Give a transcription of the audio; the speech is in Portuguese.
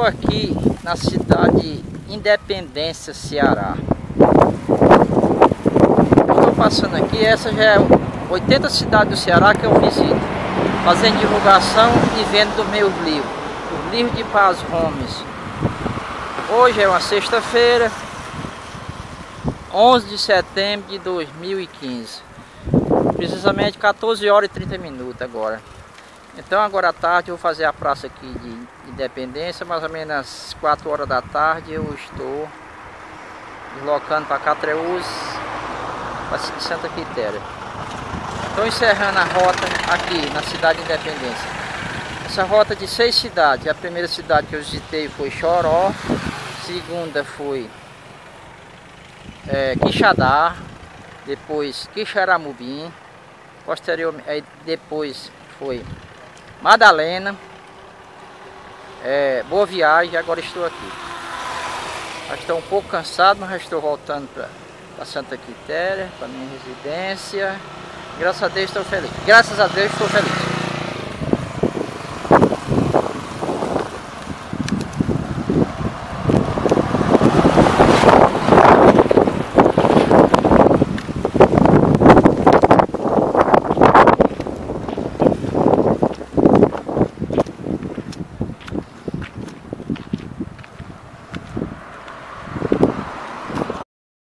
Estou aqui na cidade de Independência, Ceará. Estou passando aqui, essa já é 80 cidades do Ceará que eu visito, fazendo divulgação e vendo dos meus livros, os livros de Paz Gomes. Hoje é uma sexta-feira, 11 de setembro de 2015, precisamente 14 horas e 30 minutos agora. Então agora à tarde eu vou fazer a praça aqui de Independência, mais ou menos às 4 horas da tarde eu estou deslocando para Catreús, para Santa Quitéria. Estou encerrando a rota aqui na cidade de Independência. Essa rota de 6 cidades. A primeira cidade que eu visitei foi Choró, a segunda foi Quixadá, depois Quixaramubim, posteriormente depois foi Madalena, Boa Viagem. Agora estou aqui. Já estou um pouco cansado, mas já estou voltando para Santa Quitéria, para minha residência. Graças a Deus estou feliz. Graças a Deus estou feliz.